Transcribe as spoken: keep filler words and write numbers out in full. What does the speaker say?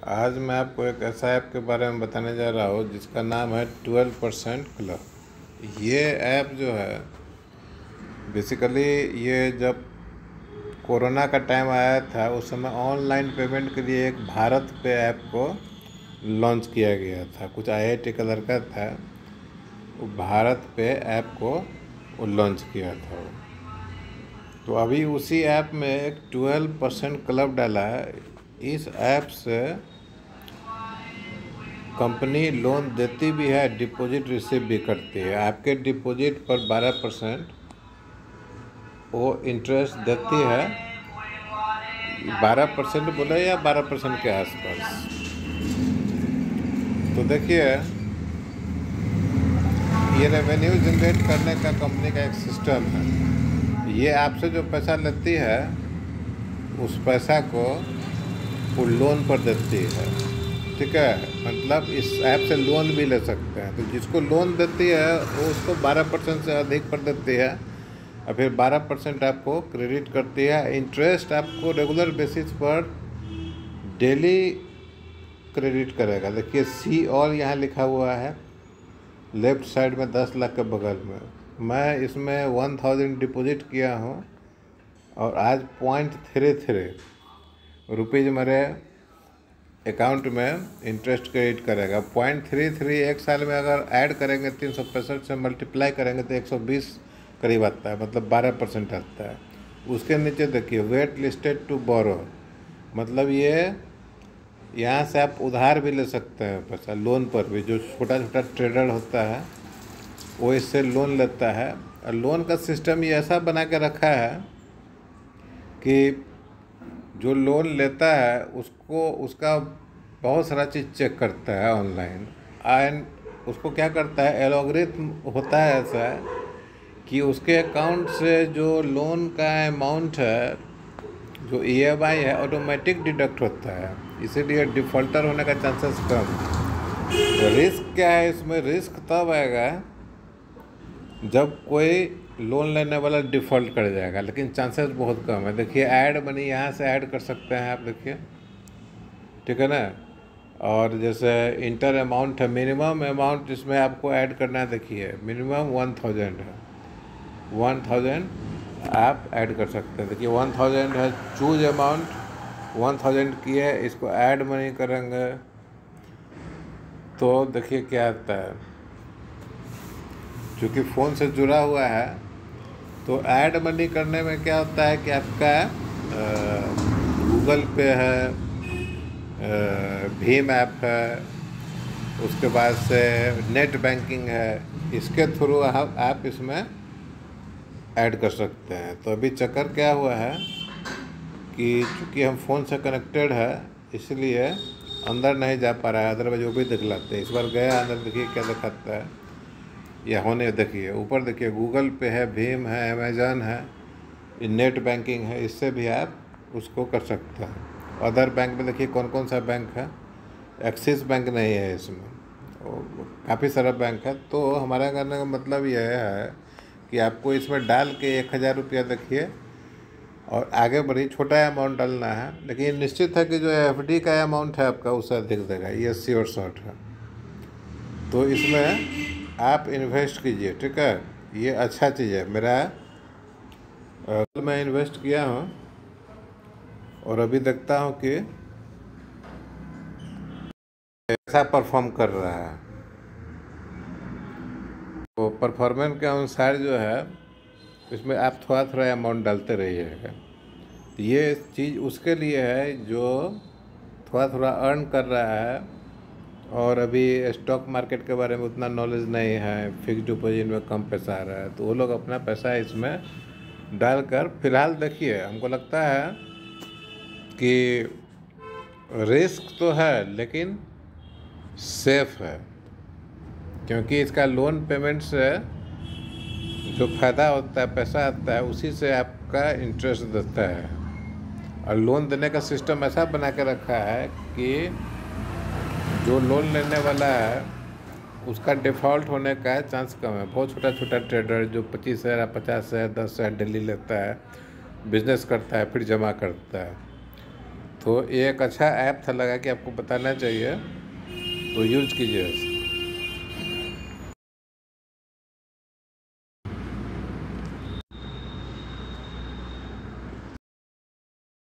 आज मैं आपको एक ऐसा ऐप के बारे में बताने जा रहा हूँ जिसका नाम है ट्वेल्व परसेंट क्लब। ये ऐप जो है बेसिकली ये जब कोरोना का टाइम आया था उस समय ऑनलाइन पेमेंट के लिए एक भारत पे ऐप को लॉन्च किया गया था। कुछ आई आई टी का लड़का था, वो भारत पे ऐप को वो लॉन्च किया था वो। तो अभी उसी ऐप में एक ट्वेल्व परसेंट क्लब डाला है। इस ऐप से कंपनी लोन देती भी है, डिपॉजिट रिसीव भी करती है। आपके डिपॉजिट पर बारह परसेंट वो इंटरेस्ट देती है। बारह परसेंट बोले या बारह परसेंट के आसपास। तो देखिए, ये रेवेन्यू जनरेट करने का कंपनी का एक सिस्टम है। ये आपसे जो पैसा लेती है उस पैसा को वो लोन पर देती है, ठीक है। मतलब इस ऐप से लोन भी ले सकते हैं। तो जिसको लोन देती है वो उसको बारह परसेंट से अधिक पर देती है और फिर बारह परसेंट आपको क्रेडिट करती है। इंटरेस्ट आपको रेगुलर बेसिस पर डेली क्रेडिट करेगा। देखिए सी और यहाँ लिखा हुआ है लेफ़्ट साइड में दस लाख के बगल में। मैं इसमें वन थाउजेंड डिपॉजिट किया हूँ और आज पॉइंट थ्री थ्री रुपीज़ मेरे अकाउंट में इंटरेस्ट क्रेडिट करेगा। पॉइंट थ्री थ्री एक साल में अगर ऐड करेंगे तीन सौ पैंसठ से मल्टीप्लाई करेंगे तो एक सौ बीस करीब आता है, मतलब बारह परसेंट आता है। उसके नीचे देखिए वेट लिस्टेड टू बोरो, मतलब ये यहाँ से आप उधार भी ले सकते हैं पैसा, लोन पर भी। जो छोटा छोटा ट्रेडर होता है वो इससे लोन लेता है। और लोन का सिस्टम ये ऐसा बना के रखा है कि जो लोन लेता है उसको उसका बहुत सारा चीज़ चेक करता है ऑनलाइन। एंड उसको क्या करता है, एल्गोरिथम होता है ऐसा कि उसके अकाउंट से जो लोन का अमाउंट है, जो ई एम आई है, ऑटोमेटिक डिडक्ट होता है। इसीलिए डिफ़ॉल्टर होने का चांसेस कम। तो रिस्क क्या है इसमें? रिस्क तब आएगा जब कोई लोन लेने वाला डिफ़ॉल्ट कर जाएगा, लेकिन चांसेस बहुत कम है। देखिए ऐड मनी यहाँ से ऐड कर सकते हैं आप, देखिए, ठीक है ना। और जैसे इंटर अमाउंट है, मिनिमम अमाउंट इसमें आपको ऐड करना है। देखिए मिनिमम वन थाउजेंड है, वन थाउजेंड आप ऐड कर सकते हैं। देखिए वन थाउजेंड है, चूज अमाउंट वन थाउजेंड की है, इसको ऐड मनी करेंगे तो देखिए क्या आता है। क्योंकि फ़ोन से जुड़ा हुआ है तो ऐड मनी करने में क्या होता है कि आपका गूगल पे है, भीम ऐप है, उसके बाद से नेट बैंकिंग है, इसके थ्रू आप आप इसमें ऐड कर सकते हैं। तो अभी चक्कर क्या हुआ है कि चूँकि हम फ़ोन से कनेक्टेड है इसलिए अंदर नहीं जा पा रहा है, अदरवाइज वो भी दिखलाते हैं। इस बार गया अंदर, देखिए क्या दिखाता है। या होने देखिए ऊपर देखिए गूगल पे है, भीम है, अमेज़न है, नेट बैंकिंग है, इससे भी आप उसको कर सकते हैं। अदर बैंक में देखिए कौन कौन सा बैंक है, एक्सिस बैंक नहीं है इसमें, काफ़ी सारा बैंक है। तो हमारा करने का मतलब यह है कि आपको इसमें डाल के एक हज़ार रुपया देखिए और आगे बढ़ी। छोटा अमाउंट डालना है, लेकिन निश्चित है कि जो एफ डी का अमाउंट है आपका उससे अधिक देगा, ये श्योर शॉर्ट है। तो इसमें आप इन्वेस्ट कीजिए, ठीक है। ये अच्छा चीज़ है। मेरा कल मैं इन्वेस्ट किया हूँ और अभी देखता हूँ कि कैसा परफॉर्म कर रहा है। तो परफॉर्मेंस के अनुसार जो है इसमें आप थोड़ा थोड़ा अमाउंट डालते रहिएगा। तो ये चीज़ उसके लिए है जो थोड़ा थोड़ा अर्न कर रहा है और अभी स्टॉक मार्केट के बारे में उतना नॉलेज नहीं है, फिक्स डिपॉजिट में कम पैसा आ रहा है, तो वो लोग अपना पैसा इसमें डालकर फिलहाल देखिए, हमको लगता है कि रिस्क तो है लेकिन सेफ है। क्योंकि इसका लोन पेमेंट से जो फ़ायदा होता है, पैसा आता है, उसी से आपका इंटरेस्ट देता है। और लोन देने का सिस्टम ऐसा बना के रखा है कि जो लोन लेने वाला है उसका डिफ़ॉल्ट होने का चांस कम है। बहुत छोटा छोटा ट्रेडर जो पच्चीस हज़ार पचास हज़ार दस हज़ार डेली लेता है, बिजनेस करता है, फिर जमा करता है। तो ये एक अच्छा ऐप था, लगा कि आपको बताना चाहिए, तो यूज़ कीजिए।